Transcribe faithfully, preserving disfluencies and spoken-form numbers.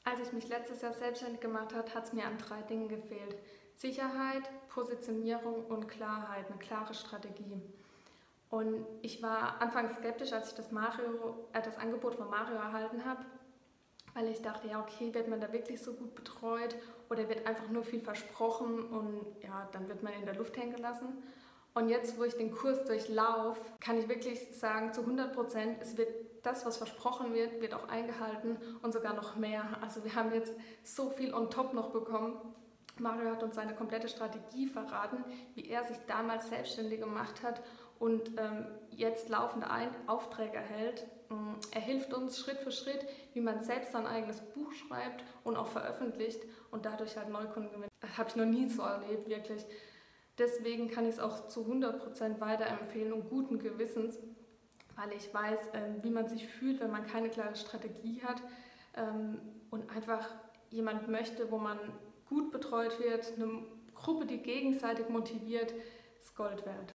Als ich mich letztes Jahr selbstständig gemacht habe, hat es mir an drei Dingen gefehlt. Sicherheit, Positionierung und Klarheit, eine klare Strategie. Und ich war anfangs skeptisch, als ich das, Mario, äh, das Angebot von Mario erhalten habe, weil ich dachte, ja okay, wird man da wirklich so gut betreut oder wird einfach nur viel versprochen und ja, dann wird man in der Luft hängen gelassen. Und jetzt, wo ich den Kurs durchlaufe, kann ich wirklich sagen, zu hundert Prozent, es wird das, was versprochen wird, wird auch eingehalten und sogar noch mehr. Also wir haben jetzt so viel on top noch bekommen. Mario hat uns seine komplette Strategie verraten, wie er sich damals selbstständig gemacht hat und ähm, jetzt laufende Ein Aufträge erhält. Ähm, er hilft uns Schritt für Schritt, wie man selbst sein eigenes Buch schreibt und auch veröffentlicht und dadurch halt Neukunden gewinnt. Das habe ich noch nie so erlebt, wirklich. Deswegen kann ich es auch zu hundert Prozent weiterempfehlen und guten Gewissens, weil ich weiß, ähm, wie man sich fühlt, wenn man keine klare Strategie hat ähm, und einfach jemand möchte, wo man gut betreut wird, eine Gruppe, die gegenseitig motiviert, ist Gold wert.